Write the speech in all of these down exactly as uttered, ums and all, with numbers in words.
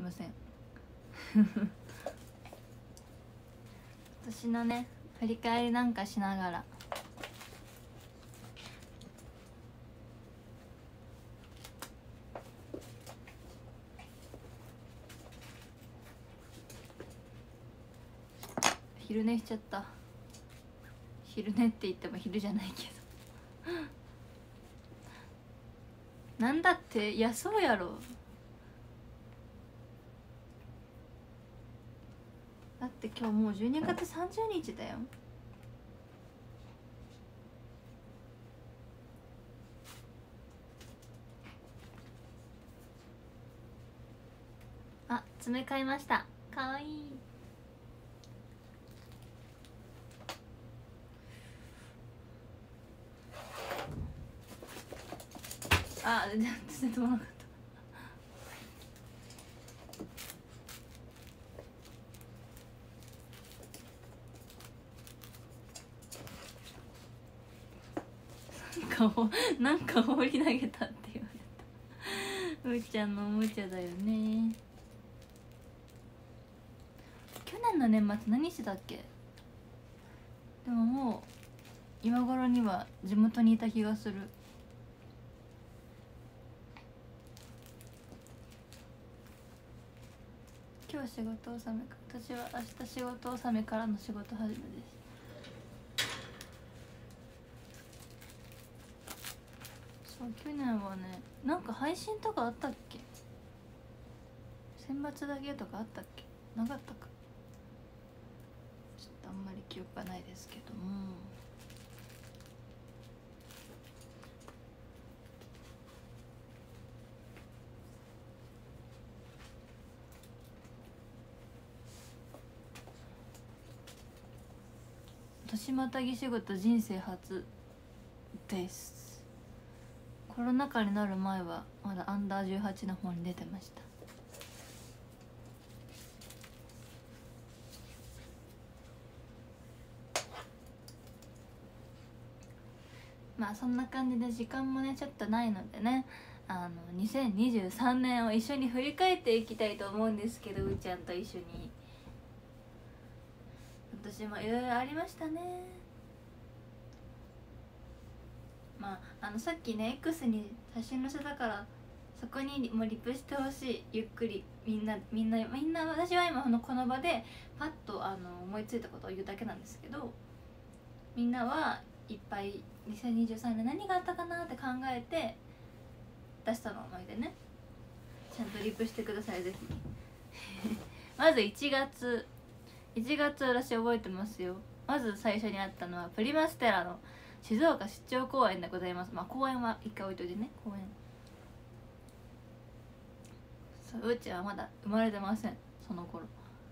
ません私のね振り返りなんかしながら昼寝しちゃった。昼寝って言っても昼じゃないけどなんだって、いやそうやろ。だって今日もうじゅうにがつさんじゅうにちだよ。あ、爪買いました。かわいい。あ、全然飛ばなかった。なんかなんか放り投げたって言われた。うーちゃんのおもちゃだよね。去年の年末何してたっけ。でももう今頃には地元にいた気がする。今日仕事納めか。私は明日仕事納めからの仕事始めです。そう去年はね、なんか配信とかあったっけ。選抜だけとかあったっけ。なかったか。ちょっとあんまり記憶がないですけども、年またぎ仕事人生初です。コロナ禍になる前はまだアンダーじゅうはちの方に出てました。まあそんな感じで時間もねちょっとないのでね、あのにせんにじゅうさんねんを一緒に振り返っていきたいと思うんですけど、うーちゃんと一緒に。私もいろいろありましたね。まああのさっきね X に写真載せたから、そこにもリプしてほしい。ゆっくりみんなみんなみんな私は今このこの場でパッとあの思いついたことを言うだけなんですけど、みんなはいっぱいにせんにじゅうさんねん何があったかなって考えて出したのを思い出ね、ちゃんとリプしてくださいぜひまずいちがついちがつ私覚えてますよ。まず最初にあったのはプリマステラの静岡出張公演でございます。まあ公演は一回置いといてね。公演そう、うちはまだ生まれてませんその頃。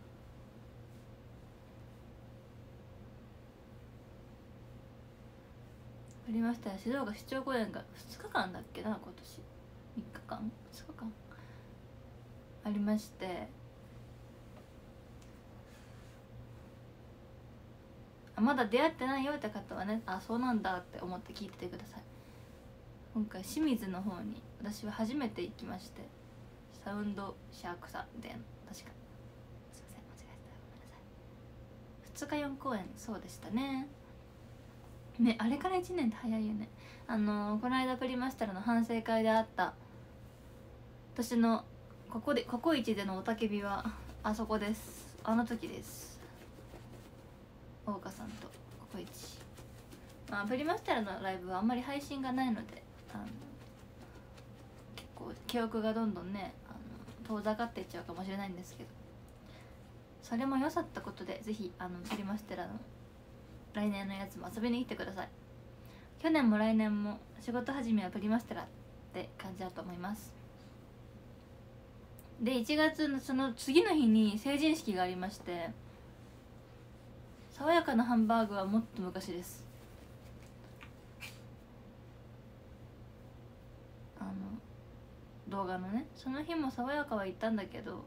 ありましたよ、静岡出張公演がふつかかんだっけな、今年みっかかんふつかかんありまして、あまだ出会ってないよって方はね、あそうなんだって思って聞いててください。今回清水の方に私は初めて行きまして、サウンドシャークさんみたいな、確かすいません間違えた、ごめんなさい。ふつかよん公演そうでしたね。ね、あれからいちねんって早いよね。あのー、この間プリマステラの反省会であった私のここでココイチでの雄たけびはあそこです。あの時です。大岡さんとココイチ。まあプリマステラのライブはあんまり配信がないので、あの結構記憶がどんどんねあの遠ざかっていっちゃうかもしれないんですけど、それも良さったことでぜひあのプリマステラの来年のやつも遊びに来てください。去年も来年も仕事始めはプリマステラって感じだと思います。でいちがつのその次の日に成人式がありまして、爽やかなハンバーグはもっと昔です。あの動画のね、その日も爽やかは行ったんだけど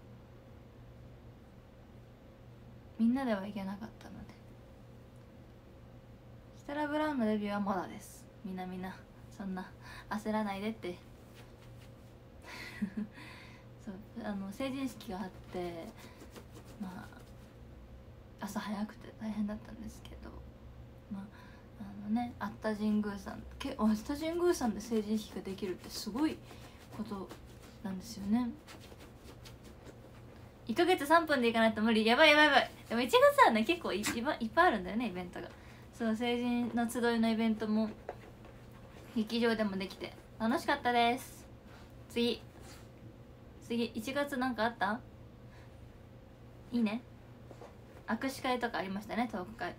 みんなでは行けなかったので、ステラブラウンのデビューはまだです。みんなみんなそんな焦らないでってそう、 あの成人式があって、まあ朝早くて大変だったんですけど、まああのね、熱田神宮さんけ熱田神宮さんで成人式ができるってすごいことなんですよね。いっかげつさんぷんで行かないと無理。やばいやばいやばい。でもいちがつはね結構 い, い, いっぱいあるんだよね、イベントが。そう、成人の集いのイベントも劇場でもできて楽しかったです。次次いちがつなんかあった？いいね、握手会とかありましたね、トーク会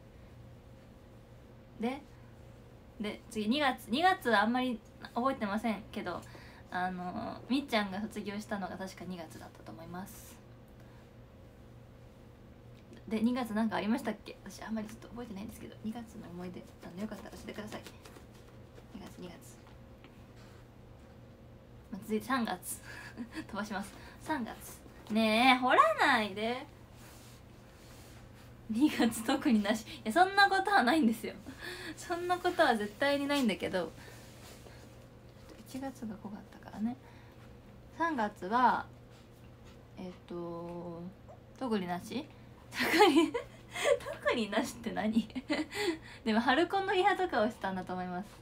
で。で次にがつにがつはあんまり覚えてませんけど、あのみっちゃんが卒業したのが確かにがつだったと思います。でにがつなんかありましたっけ？私あんまりちょっと覚えてないんですけど、にがつの思い出あのよかったら教えてください。にがつにがつ、まあ、続いてさんがつ飛ばします。さんがつねえ掘らないで。にがつ特になし。いやそんなことはないんですよそんなことは絶対にないんだけど、いちがつが濃かったからね。さんがつはえっ、と特になし特に特になしって何でも春コンのリハとかをしたんだと思います。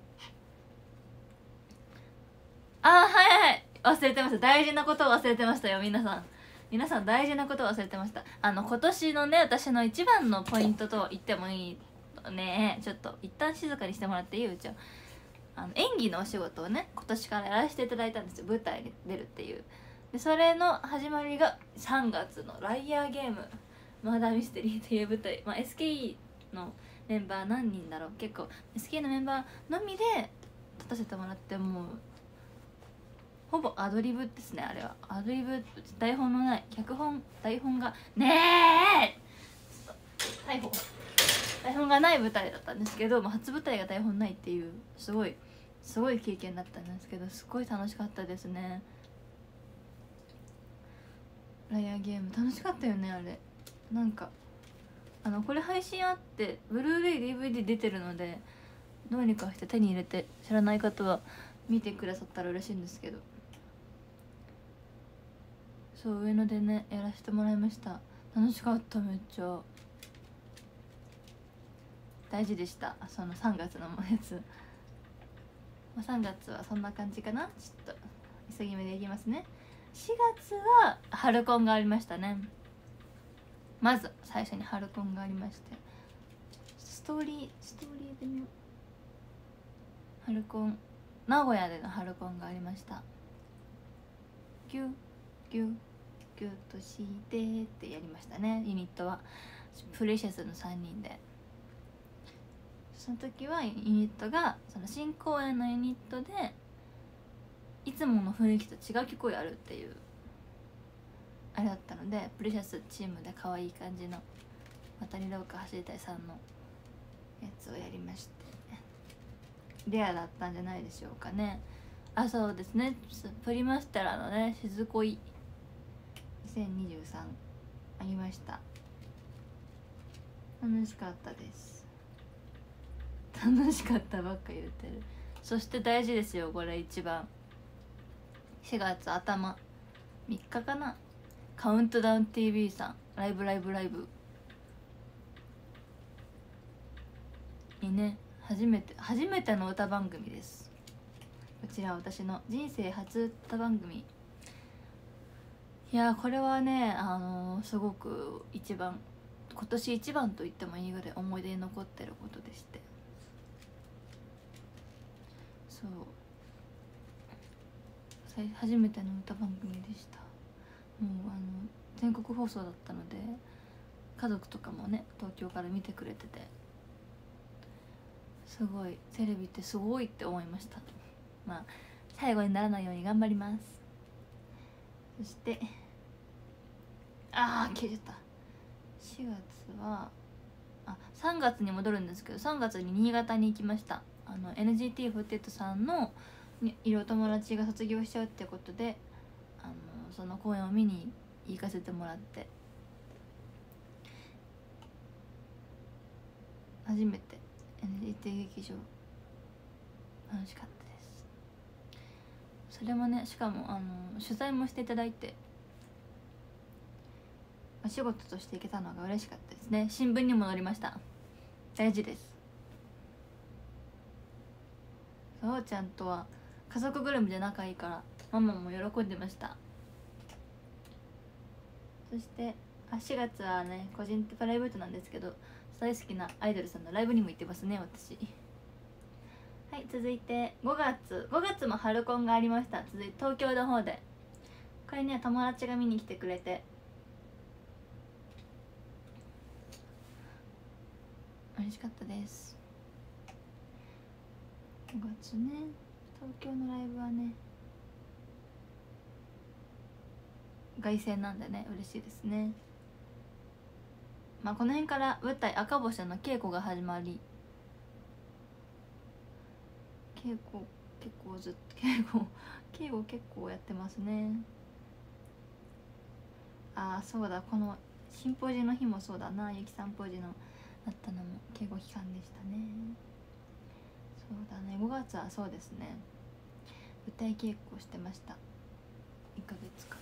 あーはいはい、忘れてました。大事なことを忘れてましたよ。皆さん皆さん大事なことを忘れてました。あの今年のね私の一番のポイントと言ってもいいね。ちょっと一旦静かにしてもらっていい？うちはあの演技のお仕事をね今年からやらせていただいたんですよ。舞台に出るっていう。でそれの始まりがさんがつのライアーゲームマーダーミステリーという舞台、まあ、エスケーイー のメンバー何人だろう、結構 エスケーイー のメンバーのみで立たせてもらって、もうほぼアドリブですね。あれはアドリブ、台本のない、脚本台本がねえ台本台本がない舞台だったんですけど、まあ、初舞台が台本ないっていうすごいすごい経験だったんですけど、すごい楽しかったですね。ライアーゲーム楽しかったよね。あれなんかあのこれ配信あってブルーレイ ディーブイディー 出てるので、どうにかして手に入れて知らない方は見てくださったら嬉しいんですけど、そう上野でねやらせてもらいました。楽しかった。めっちゃ大事でした。そのさんがつのやつ、まあ、さんがつはそんな感じかな。ちょっと急ぎ目でいきますね。しがつは春コンがありましたね。まず最初に春コンがありまして、ストーリーストーリーで見よう。春コン名古屋での春コンがありました。ギュギュギュッとしてってやりましたね。ユニットはプレシャスのさんにんで、その時はユニットがその新公演のユニットでいつもの雰囲気と違う曲をやるっていうあれだったので、プレシャスチームで可愛い感じの渡り廊下走りたいさんのやつをやりまして、レアだったんじゃないでしょうかね。あ、そうですね、プリマステラのねしずこいにせんにじゅうさんありました。楽しかったです。楽しかったばっか言ってる。そして大事ですよこれ一番、しがつ頭みっかかな、カウントダウン ティーブイ さんライブライブライブにね、初めて初めての歌番組です。こちら私の人生初歌番組。いやこれはね、あのー、すごく一番今年一番と言ってもいいぐらい思い出に残ってることでして、そう初めての歌番組でした。もうあの全国放送だったので家族とかもね東京から見てくれてて、すごいテレビってすごいって思いました。まあ最後にならないように頑張ります。そしてあー消えちゃった。しがつはあさんがつに戻るんですけど、さんがつに新潟に行きました。あの エヌジーティーフォーティーエイト さんのいるお友達が卒業しちゃうってことで、あのその公演を見に行かせてもらって、初めて エヌジーティー 劇場楽しかったです。それもねしかもあの取材もしていただいて、 お仕事として行けたのが嬉しかったですね。新聞にも載りました。大事です。そうちゃんとは家族ぐるみで仲いいからママも喜んでました。そしてあしがつはね個人プライベートなんですけど、大好きなアイドルさんのライブにも行ってますね私。はい、続いてごがつごがつも春コンがありました。続いて東京の方で、これね友達が見に来てくれて嬉しかったです。ごがつね、東京のライブはね凱旋なんでね嬉しいですね。まあこの辺から舞台赤星の稽古が始まり、稽古結構ずっと稽古稽古結構やってますね。ああそうだ、このシンポジの日もそうだな、ゆきさんポジのだったのも稽古期間でしたね。そうだね、ごがつはそうですね、舞台稽古をしてました。いっかげつかん。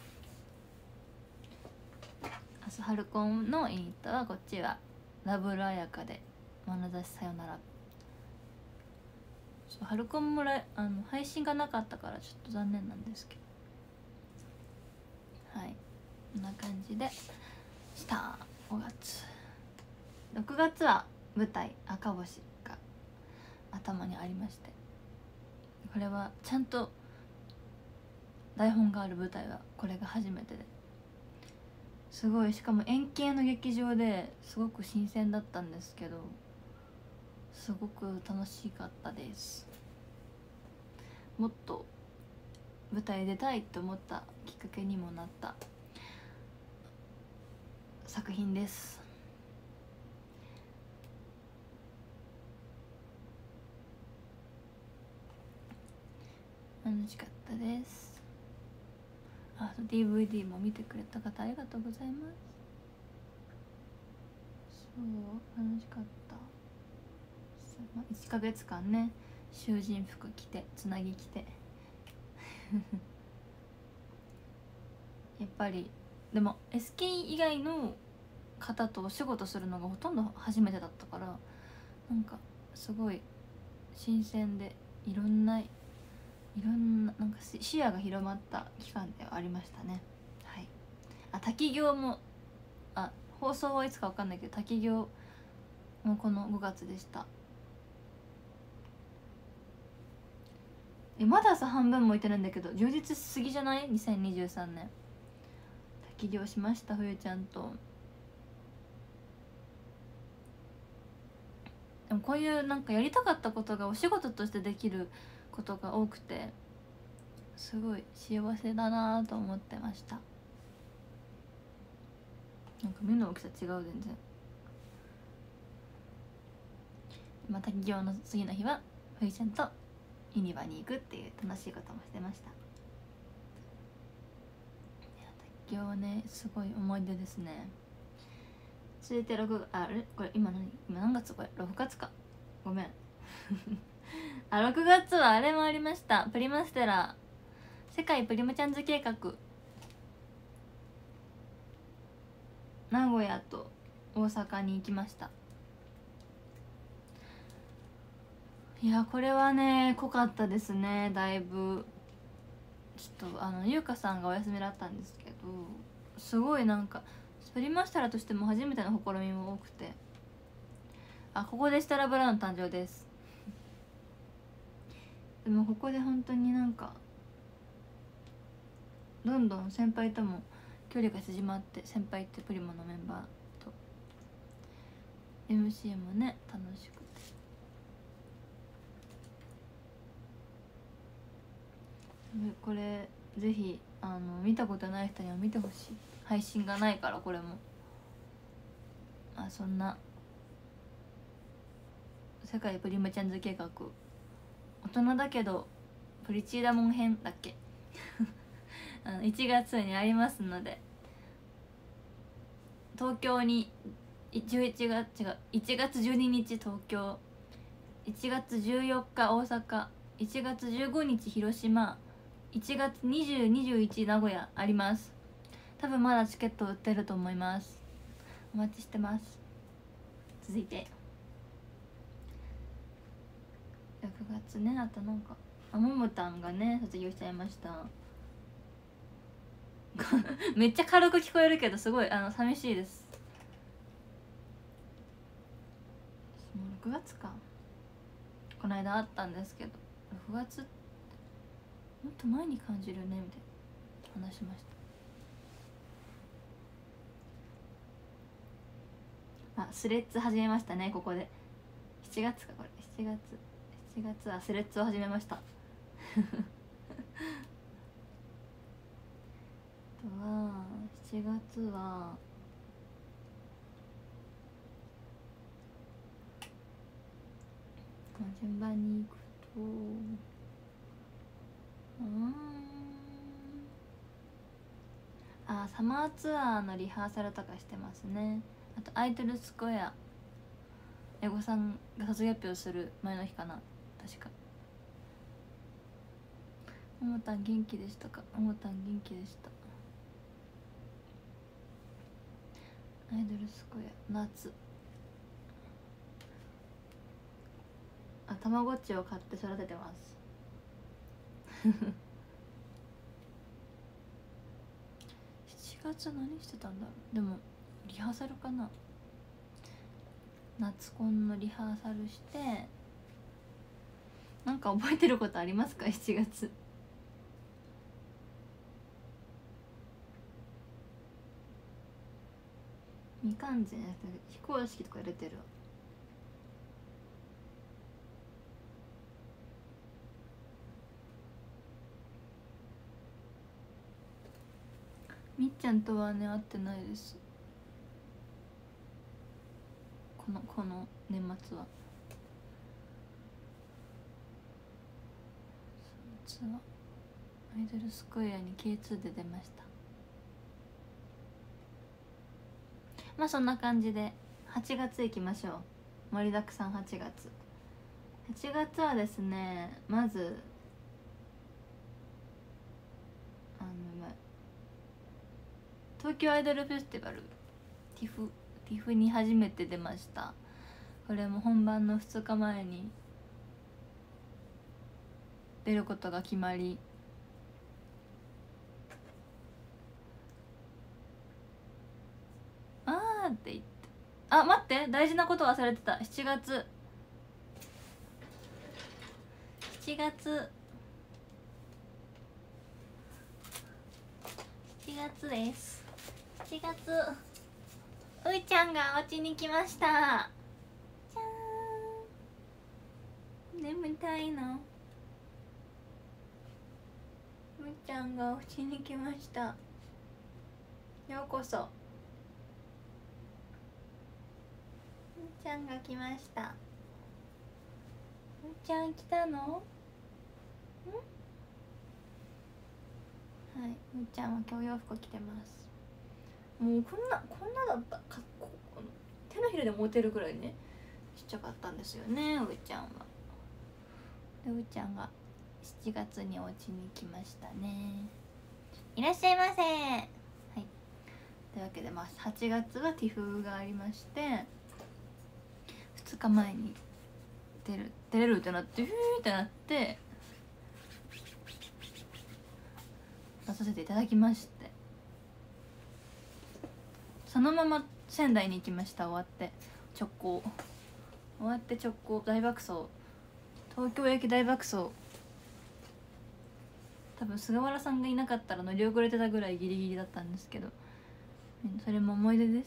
明日春コンのユニットはこっちはラブラヤカで眼差しさよなら。そう春コンもらあの配信がなかったからちょっと残念なんですけど、はい、こんな感じでしたごがつ。ろくがつは舞台赤星が頭にありまして、これはちゃんと台本がある舞台はこれが初めてで、すごい、しかも円形の劇場ですごく新鮮だったんですけど、すごく楽しかったです。もっと舞台出たいと思ったきっかけにもなった作品です。楽しかったです。あと ディーブイディー も見てくれた方ありがとうございます。そう楽しかった。いっかげつかんね囚人服着てつなぎ着てやっぱりでも エスケー 以外の方とお仕事するのがほとんど初めてだったから、なんかすごい新鮮で、いろんないろんななんか視野が広まった期間ではありましたね。はい。あ、滝行もあ放送はいつかわかんないけど滝行もこのごがつでした。えまださ半分もいってないんだけど充実しすぎじゃない？にせんにじゅうさんねん滝行しました。冬ちゃんと。でもこういうなんかやりたかったことがお仕事としてできることが多くて、すごい幸せだなと思ってました。なんか目の大きさ違う全然。また滝行の次の日はふいちゃんとユニバに行くっていう楽しいこともしてました。滝行はねすごい思い出ですね。続いてろくがつ、あれこれ今何今何月これろくがつか、ごめんあろくがつはあれもありました。プリマステラ世界プリムチャンズ計画、名古屋と大阪に行きました。いやこれはね濃かったですね。だいぶちょっとあの優香さんがお休みだったんですけど、すごいなんかプリマステラとしても初めての試みも多くて、あここでステラブラウン誕生ですでもここで本当になんかどんどん先輩とも距離が縮まって、先輩ってプリモのメンバーと エムシー もね楽しくて、これぜひあの見たことない人には見てほしい。配信がないからこれもあそんな世界プリムチャンズ計画、大人だけどプリチーダモン編だっけあのいちがつにありますので、東京にじゅういちがつ違ういちがつじゅうににち東京、いちがつじゅうよっか大阪、いちがつじゅうごにち広島、いちがつにじゅう、にじゅういち名古屋あります。 多分まだチケット売ってると思います。お待ちしてます。続いてろくがつね、あとなんかあももたんがね卒業しちゃいましためっちゃ軽く聞こえるけどすごいあの寂しいです。もうろくがつか。この間あったんですけどろくがつもっと前に感じるねみたいな話しました。あスレッズ始めましたね。ここでしちがつか。これしちがつしちがつはスレッズを始めましたあとはしちがつはまあ順番に行くとうんあサマーツアーのリハーサルとかしてますね。あとアイドルスクエアエゴさんが卒業発表する前の日かな確か。ももたん元気でしたか。ももたん元気でした。アイドルスクエア夏あたまごっちを買って育ててますしちがつ何してたんだろう。でもリハーサルかな。夏コンのリハーサルしてなんか覚えてることありますか。しちがつみかんじゃなくて非公式とか入れてるわ。みっちゃんとはね会ってないです。このこの年末は夏はアイドルスクエアに ケーツー で出ました。まあそんな感じではちがつ行きましょう。盛りだくさんはちがつ。はちがつはですねまずあの東京アイドルフェスティバルティフティフに初めて出ました。これも本番のふつかまえに出ることが決まりあーって言ってあ待って大事なこと忘れてた。しちがつしちがつしちがつです。しちがつうーちゃんがお家に来ました。じゃーん眠たいの。うーちゃんがお家に来ました。ようこそ。うーちゃんが来ました。うーちゃん来たの？ん？はい、うーちゃんは今日洋服着てます。もうこんなこんなだったかこ手のひらで持てるぐらいねちっちゃかったんですよねうーちゃんは。でうーちゃんがしちがつにお家に来ましたね。いらっしゃいませ。はいというわけで、まあ、はちがつはティフがありましてふつかまえに出る出れるってなってフーってなって出させていただきまして、そのまま仙台に行きました。終わって直行終わって直行大爆走東京駅大爆走。多分菅原さんがいなかったら乗り遅れてたぐらいギリギリだったんですけどそれも思い出です。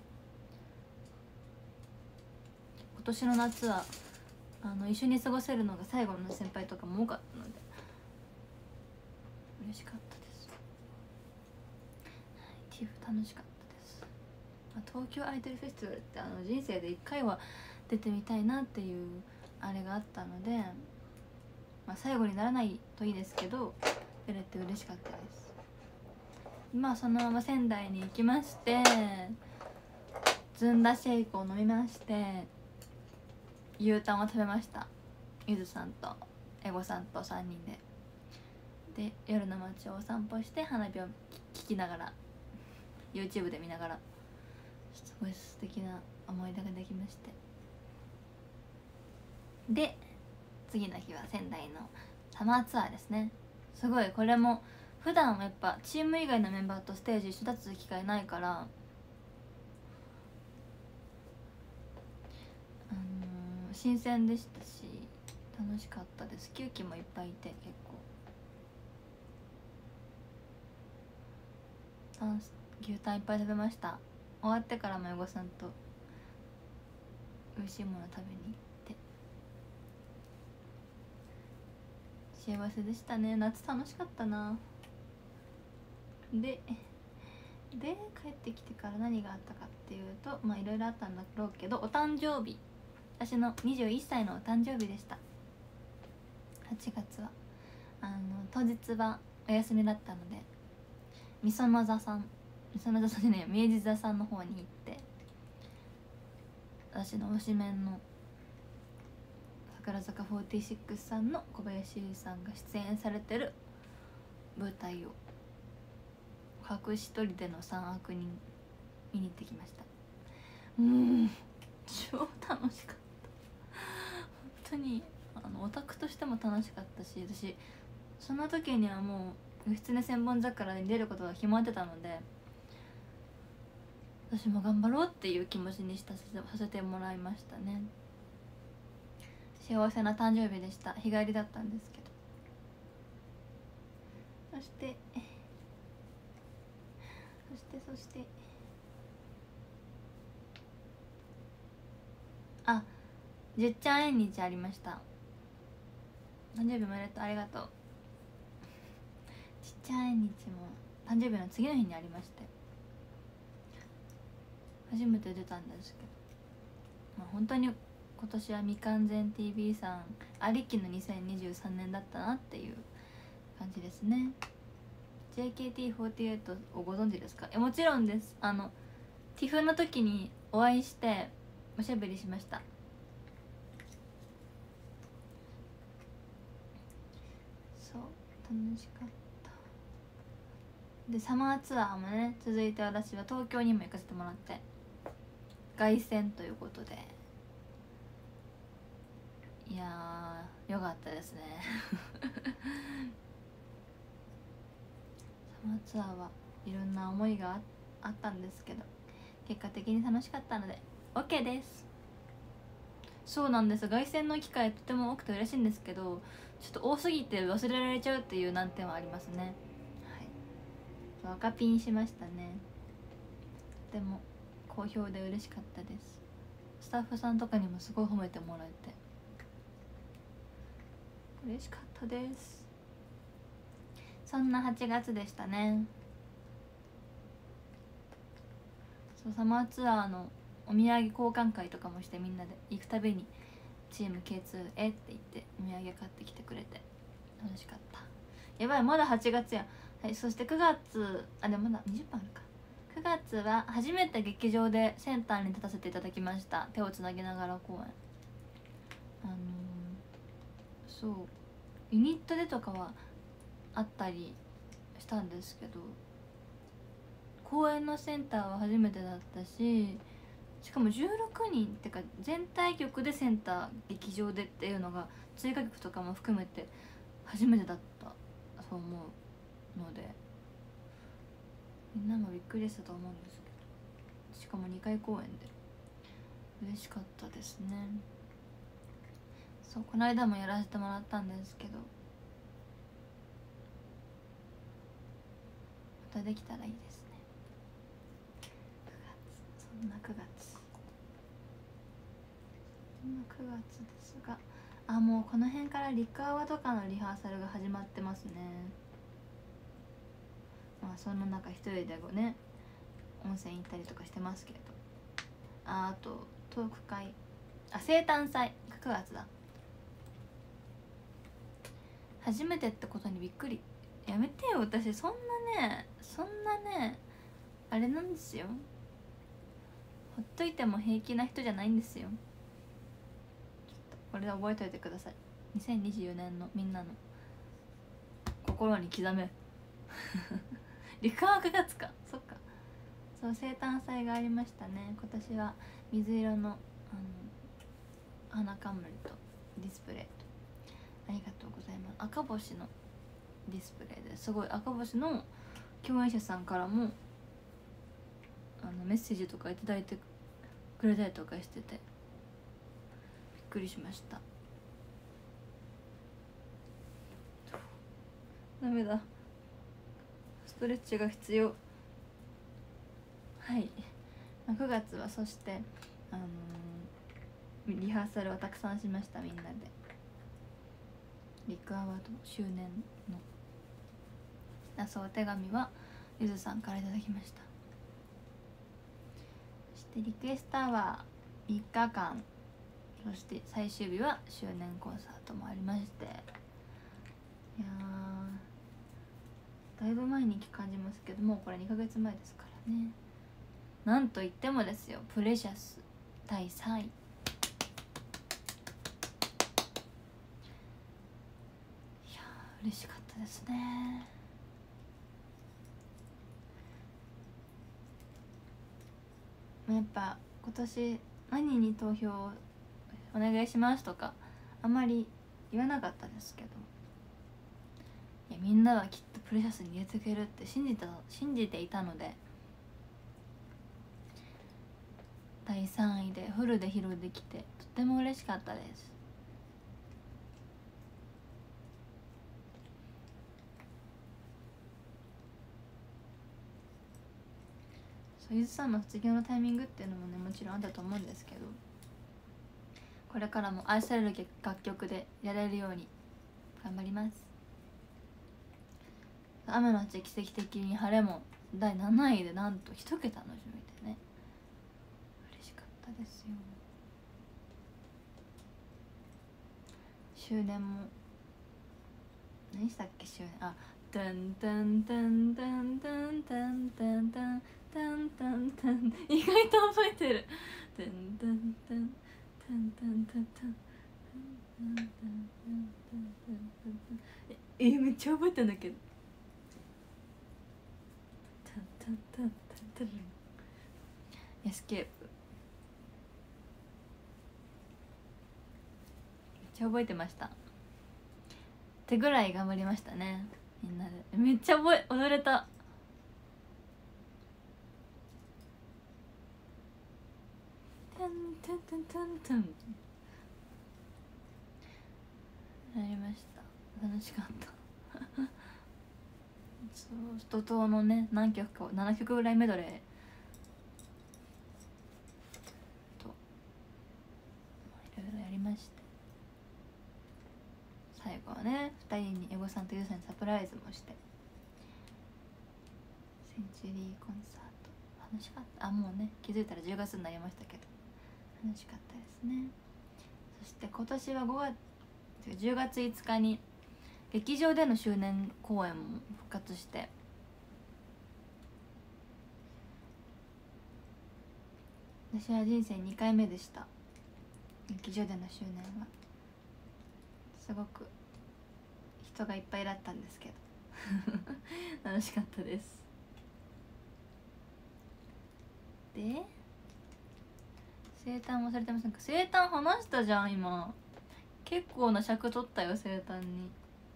今年の夏はあの一緒に過ごせるのが最後の先輩とかも多かったので嬉しかったです、はい、ティフ楽しかったです、まあ、東京アイドルフェスティバルってあの人生でいっかいは出てみたいなっていうあれがあったので、まあ、最後にならないといいですけど出れて嬉しかったです。まあそのまま仙台に行きましてずんだシェイクを飲みまして牛タンを食べました。ゆずさんとエゴさんとさんにんでで夜の街をお散歩して花火を聞きながら YouTube で見ながらすごい素敵な思い出ができまして、で次の日は仙台のサマーツアーですね。すごいこれも普段はやっぱチーム以外のメンバーとステージ一緒立つ機会ないから、あのー、新鮮でしたし楽しかったです。9期もいっぱいいて結構牛タンいっぱい食べました。終わってからもよごさんと美味しいもの食べに行って幸せでしたね。夏楽しかったな。でで帰ってきてから何があったかっていうと、まあいろいろあったんだろうけど、お誕生日、私のにじゅういっさいのお誕生日でした。はちがつはあの当日はお休みだったので、みその座さんみその座さんじゃないよ明治座さんの方に行って、私の推しメンの桜坂フォーティーシックスさんの小林優さんが出演されてる舞台を隠し撮りでの三悪人見に行ってきました。うん超楽しかった。本当にあのオタクとしても楽しかったし、私その時にはもう義経千本桜に出ることが決まってたので、私も頑張ろうっていう気持ちにしたさせてもらいましたね。幸せな誕生日でした。日帰りだったんですけど、そしてそしてそしてあじっちゃん縁日ありました。誕生日おめでとう、ありがとう。じっちゃん縁日も誕生日の次の日にありまして、初めて出たんですけど、まあ、本当に今年は未完全 ティーブイ さんありきのにせんにじゅうさんねんだったなっていう感じですね。 ジェイケーティーフォーティーエイト をご存知ですか？えもちろんです。あの ティフ の時にお会いしておしゃべりしました。そう楽しかった。でサマーツアーもね続いて、私は東京にも行かせてもらって凱旋ということで、いやーよかったですねサマーツアーはいろんな思いが あ, あったんですけど、結果的に楽しかったので OK です。そうなんです、凱旋の機会とても多くて嬉しいんですけど、ちょっと多すぎて忘れられちゃうっていう難点はありますね。はい、赤ピンしましたね。とても好評で嬉しかったです。スタッフさんとかにもすごい褒めてもらえて嬉しかったです。そんなはちがつでしたね。そうサマーツアーのお土産交換会とかもして、みんなで行くたびにチーム ケーツー へって言ってお土産買ってきてくれて楽しかった。やばいまだはちがつや。はい、そしてくがつ、あでもまだにじゅっぷんあるか。くがつは初めて劇場でセンターに立たせていただきました。手をつなぎながら公演。あのー、そうユニットでとかはあったりしたんですけど、公演のセンターは初めてだったし、しかもじゅうろくにんってか全体曲でセンター劇場でっていうのが追加曲とかも含めて初めてだったそう思うので、みんなもびっくりしたと思うんですけど、しかもにかい公演で嬉しかったですね。そうこの間もやらせてもらったんですけど、またできたらいいですね。くがつ、そんなくがつそんなくがつですが、あもうこの辺からリカーワとかのリハーサルが始まってますね。まあそんな中一人でね温泉行ったりとかしてますけど、ああとトーク会、あ生誕祭くがつだ。初めてってことにびっくり。やめてよ、私そんなねそんなねあれなんですよ、ほっといても平気な人じゃないんですよ。ちょっとこれで覚えておいてください。にせんにじゅうよねんのみんなの心に刻めリカはくがつか、そっかそう生誕祭がありましたね。今年は水色のあの花冠とディスプレイと、ありがとうございます。赤星のディスプレイですごい、赤星の共演者さんからもあのメッセージとかいただいてくれたりとかしててびっくりしました。ダメだ、ストレッチが必要。はい、まあ、くがつはそしてあのー、リハーサルをたくさんしました。みんなでリックアワード周年のあそうお手紙はゆずさんからいただきました。そしてリクエストアワーみっかかん、そして最終日は周年コンサートもありまして、いやだいぶ前に感じますけどもうこれにかげつまえですからね。なんといってもですよ、プレシャスだいさんい、いや嬉しかったですね。やっぱ今年何に投票お願いしますとかあんまり言わなかったですけど、いやみんなはきっとプレシャスに入れてくれるって信じた信じていたので、だいさんいでフルで披露できてとても嬉しかったです。そうゆずさんの卒業のタイミングっていうのもねもちろんあったと思うんですけど、これからも愛される楽曲でやれるように頑張ります。雨のち奇跡的に晴れもだいなないでなんと一桁の順位でね嬉しかったですよ。周年も何したっけ、周年あタンタンタンタンタンタンタンタンタンタンタン、意外と覚えてる。タンタンタンタンタンタンタンタンタンタンタンタンタンタン、えめっちゃ覚えてんだけど、タンタンタンタンタン、エスケープめっちゃ覚えてました。手ぐらい頑張りましたねみんなで。めっちゃ覚え踊れた。タンタンタンタンタンやりました。楽しかったそう怒涛のね何曲かななきょくぐらいメドレーといろいろやりまして、最後はねふたりにエゴさんとユウさんにサプライズもして、センチュリーコンサート楽しかった。あもうね気づいたらじゅうがつになりましたけど楽しかったですね。そして今年はごがつじゅうがついつかに劇場での周年公演も復活して、私は人生にかいめでした。劇場での周年はすごく人がいっぱいだったんですけど楽しかったです。で生誕忘れてませんか。生誕話したじゃん今。結構な尺取ったよ生誕に。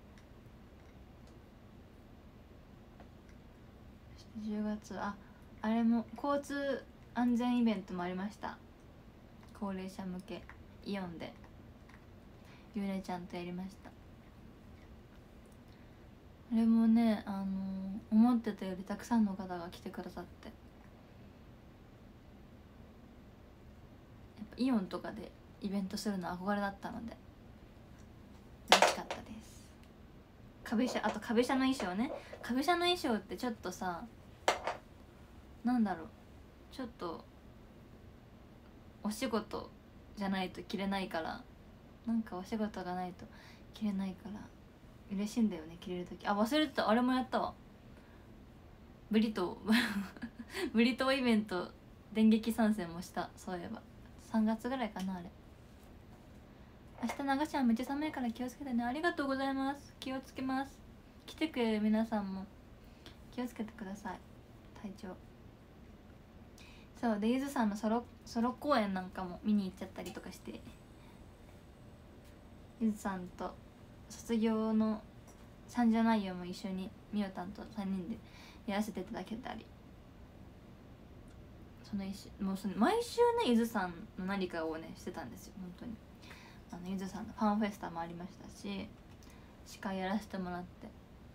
じゅうがつああれも交通安全イベントもありました。高齢者向けイオンでゆうねちゃんとやりました。あれもねあの思ってたよりたくさんの方が来てくださって、やっぱイオンとかでイベントするの憧れだったので嬉しかったです。壁車あと壁車の衣装ね。壁車の衣装ってちょっとさなんだろうちょっとお仕事じゃないと着れないから、なんかお仕事がないと着れないから嬉しいんだよね着れるとき。あ忘れてた、あれもやったわ。ブリトーブリトーイベント電撃参戦もした。そういえばさんがつぐらいかなあれ。明日長島めっちゃ寒いから気をつけてね。ありがとうございます。気をつけます。来てくれる皆さんも気をつけてください。体調そうで、ゆずさんのソロソロ公演なんかも見に行っちゃったりとかして、ゆずさんと卒業の参加内容も一緒にみおたんとさんにんでやらせていただけたり、その一週もうその毎週ねゆずさんの何かをねしてたんですよ。本当にあのゆずさんのファンフェスタもありましたし、司会やらせてもらって、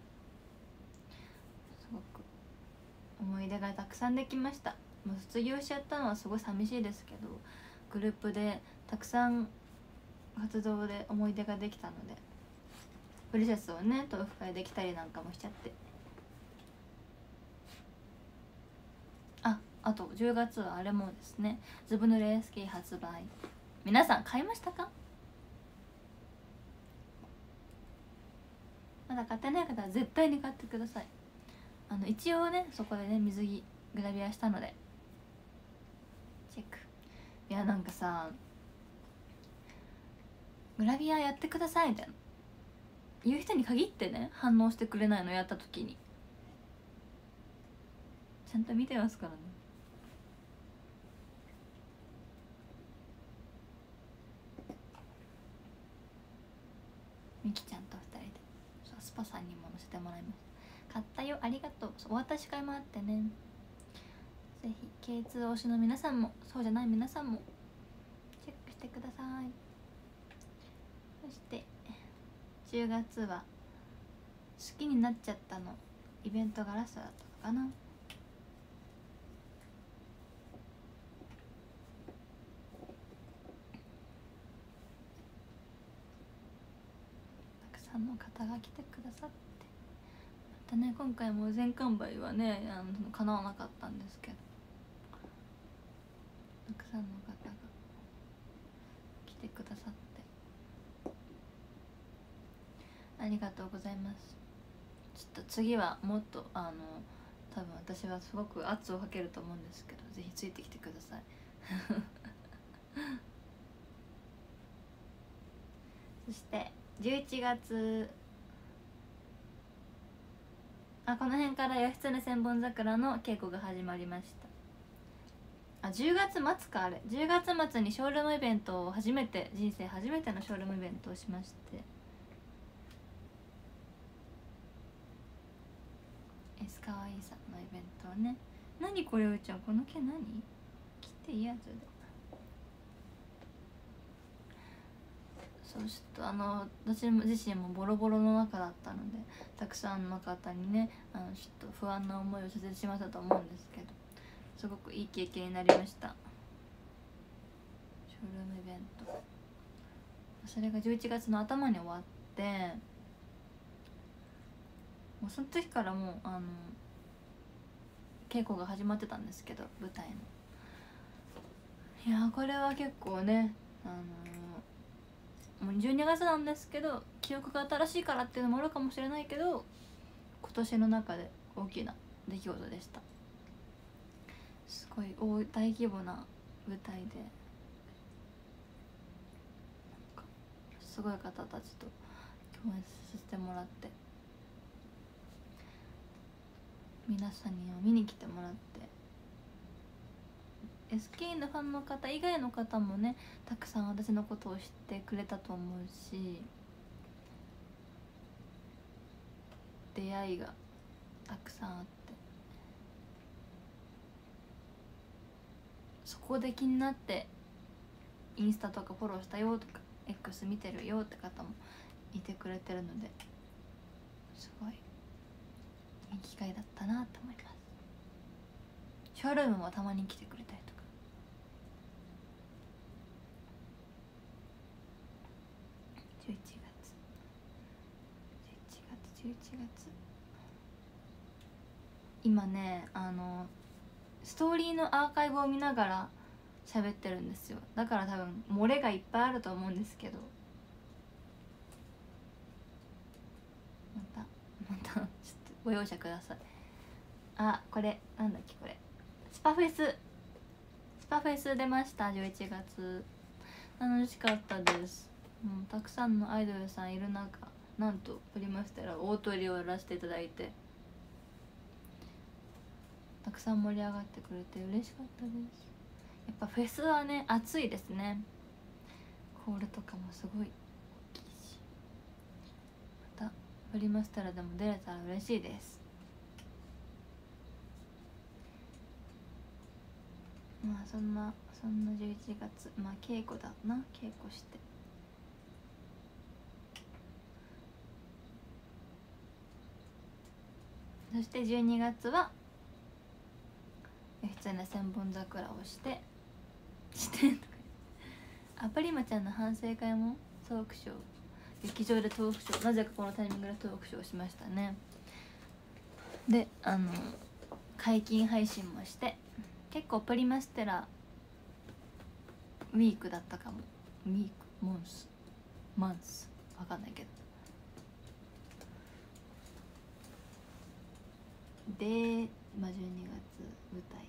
すごく思い出がたくさんできました。もう卒業しちゃったのはすごい寂しいですけど、グループでたくさん活動で思い出ができたので、プリシャスをね豆腐会できたりなんかもしちゃって、ああとじゅうがつはあれもですね、ズブ濡れ エスケー 発売、皆さん買いましたか？まだ買ってない方は絶対に買ってください。あの一応ねそこでね水着グラビアしたのでチェック。いやなんかさ、グラビアやってくださいみたいな言う人に限ってね反応してくれないの、やった時にちゃんと見てますからね。みきちゃんとふたりでそうスパさんにも載せてもらいました。買ったよ、ありがとう。お渡し会もあってね、ぜひ ケーツー 推しの皆さんもそうじゃない皆さんもチェックしてください。そしてじゅうがつは好きになっちゃったのイベントがラストだったのかな。たくさんの方が来てくださって、またね今回も全完売はねあの叶わなかったんですけど、たくさんの方が来てくださってありがとうございます。ちょっと次はもっとあの多分私はすごく圧をかけると思うんですけど、ぜひついてきてくださいそしてじゅういちがつ、あこの辺から義経千本桜の稽古が始まりました。あじゅうがつ末か、あれじゅうがつ末にショールームイベントを初めて人生初めてのショールームイベントをしまして、エスかわいいさんのイベントをね。何これうーちゃん、この毛何切っていいやつで、そうちょっとあの私自身もボロボロの中だったので、たくさんの方にねあのちょっと不安な思いをさせてしまったと思うんですけど、すごくいい経験になりました。ショールームイベント、それがじゅういちがつの頭に終わって、もうその時からもうあの稽古が始まってたんですけど、舞台の。いやこれは結構ねあのもうじゅうにがつなんですけど、記憶が新しいからっていうのもあるかもしれないけど、今年の中で大きな出来事でした。すごい大大規模な舞台で、すごい方たちと共演させてもらって、皆さんにも見に来てもらって、 エスケー のファンの方以外の方もねたくさん私のことを知ってくれたと思うし、出会いがたくさんあって、そこで気になってインスタとかフォローしたよとか X 見てるよって方もいてくれてるので、すごいいい機会だったなと思います。ショールームもたまに来てくれたりとか、じゅういちがつじゅういちがつじゅういちがつ今ねあのストーリーのアーカイブを見ながら喋ってるんですよ。だから多分漏れがいっぱいあると思うんですけど、またまたちょっとご容赦ください。あこれなんだっけ、これスパフェススパフェス出ました。じゅういちがつ楽しかったです。もうたくさんのアイドルさんいる中、なんとプリマステラ大トリをやらせていただいてたくさん盛り上がってくれて嬉しかったです。やっぱフェスはね暑いですね。ホールとかもすごい大きいし、またブリマスタラでも出れたら嬉しいです。まあそんなそんなじゅういちがつ、まあ稽古だな、稽古して、そしてじゅうにがつは普通の千本桜をしてしてとかあプリマちゃんの反省会もトークショー、劇場でトークショー、なぜかこのタイミングでトークショーをしましたね。であの解禁配信もして、結構プリマステラウィークだったかも。ウィークモンスマンスわかんないけど、で、まあ、じゅうにがつ舞台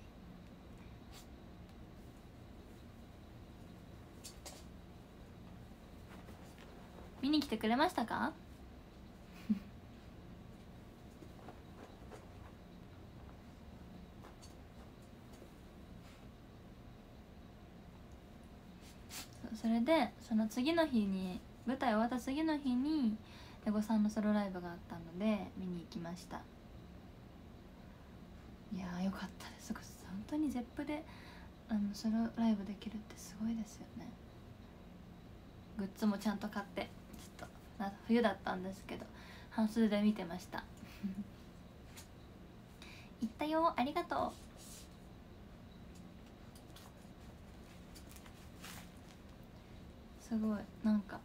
見に来てくれましたか？それでその次の日に舞台終わった次の日にエゴさんのソロライブがあったので見に行きました。いやーよかったです。本当にゼップであのソロライブできるってすごいですよね。グッズもちゃんと買って、ちょっと冬だったんですけど半袖で見てました。行ったよ、ありがとう。すごいなんか、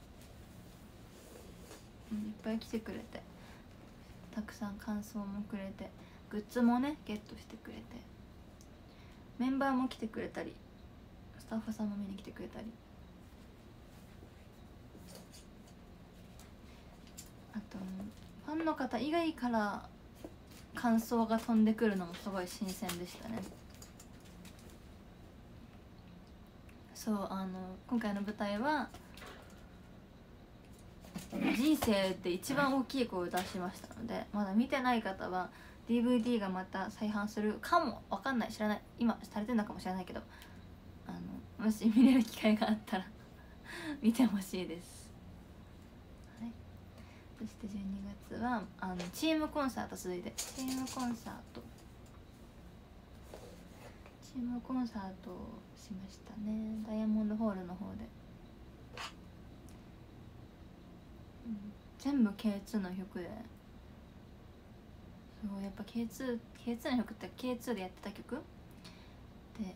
うん、いっぱい来てくれて、たくさん感想もくれて、グッズもねゲットしてくれて、メンバーも来てくれたり、スタッフさんも見に来てくれたり、あとファンの方以外から感想が飛んでくるのもすごい新鮮でしたね。そうあの今回の舞台は人生で一番大きい声を出しましたので、まだ見てない方は ディーブイディー がまた再販するかもわかんない、知らない、今されてるのかもしれないけど、あのもし見れる機会があったら見てほしいです、はい。そしてじゅうにがつはあのチームコンサート、続いてチームコンサートチームコンサートをしましたね、ダイヤモンドホールの方で、うん、全部 ケーツー の曲で、すごいやっぱ ケーツー、ケーツー の曲って ケーツー でやってた曲で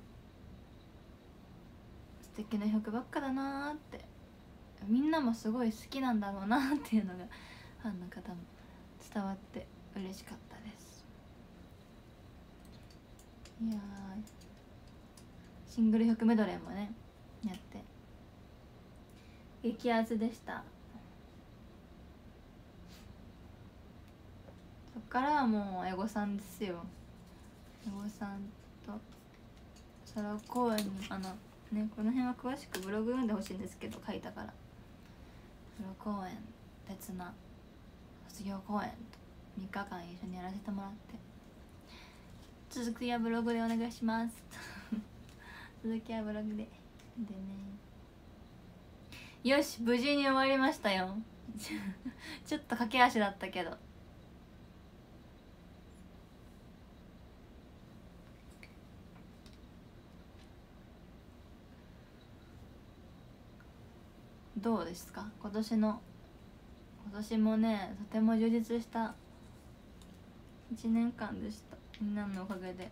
素敵な曲ばっかだなーって、みんなもすごい好きなんだろうなっていうのがファンの方も伝わって嬉しかったです。いやシングル曲メドレーもねやって激アツでした。そっからはもうエゴさんですよ。エゴさんとソロ公演に、あのねこの辺は詳しくブログ読んでほしいんですけど書いたから、ソロ公演別な卒業公演とみっかかん一緒にやらせてもらって、続きはブログでお願いします続きはブログででね。よし無事に終わりましたよちょっと駆け足だったけど、どうですか今年の今年もねとても充実したいちねんかんでした。みんなのおかげで。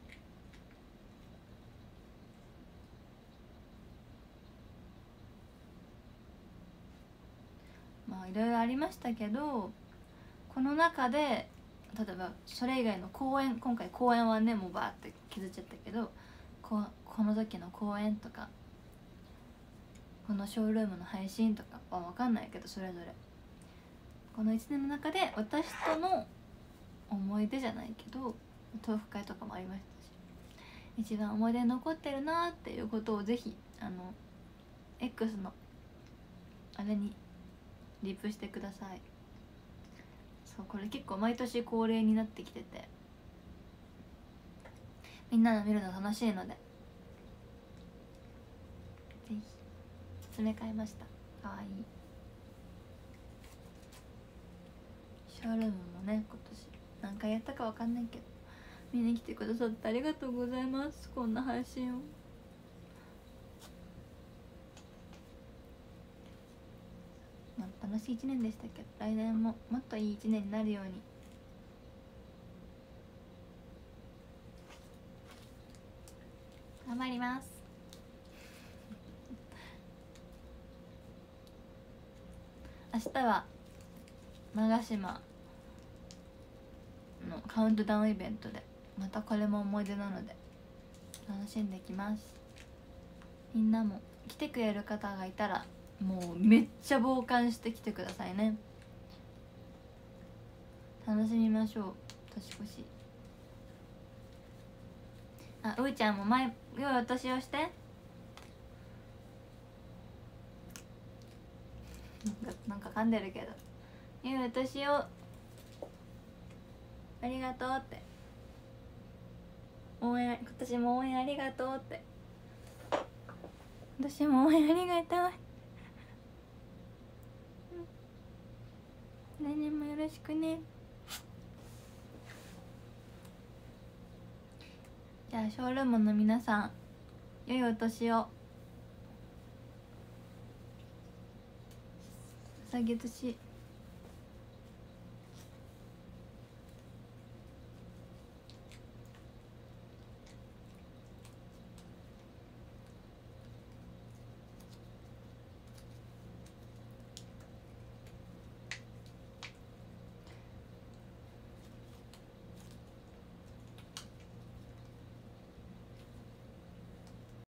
まあいろいろありましたけど、この中で例えばそれ以外の公演、今回公演はねもうバーって削っちゃったけど、ここの時の公演とかこのショールームの配信とかは分かんないけど、それぞれこのいちねんの中で私との思い出じゃないけど豆腐会とかもありましたし、一番思い出に残ってるなっていうことをぜひあの X のあれにリプしてください。そうこれ結構毎年恒例になってきてて、 みんなの見るの楽しいのでぜひ詰め替えました。かわいいショールームもね、今年何回やったかわかんないけど見に来てくださってありがとうございます。こんな配信をまあ楽しいいちねんでしたけど、来年ももっといいいちねんになるように頑張ります。明日は馬ヶ島のカウントダウンイベントでまたこれも思い出なので楽しんできます。みんなも来てくれる方がいたらもうめっちゃ傍観してきてくださいね。楽しみましょう年越し。あ、うーちゃんも前良いお年をして。なんかなんか噛んでるけど良いお年を。ありがとうって応援、今年も応援ありがとうって、今年も応援ありがとう、来年もよろしくね。じゃあショールームの皆さん良いお年を。うさぎ年